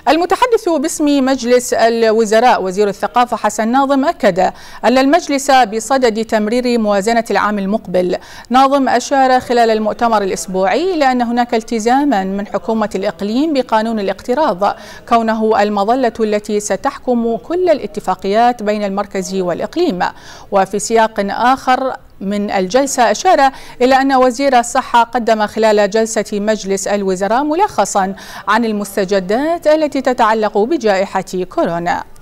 المتحدث باسم مجلس الوزراء وزير الثقافة حسن ناظم أكد أن المجلس بصدد تمرير موازنة العام المقبل. ناظم أشار خلال المؤتمر الأسبوعي إلى أن هناك التزاما من حكومة الإقليم بقانون الاقتراض كونه المظلة التي ستحكم كل الاتفاقيات بين المركز والإقليم. وفي سياق آخر من الجلسة أشار إلى أن وزير الصحة قدم خلال جلسة مجلس الوزراء ملخصا عن المستجدات التي تتعلق بجائحة كورونا.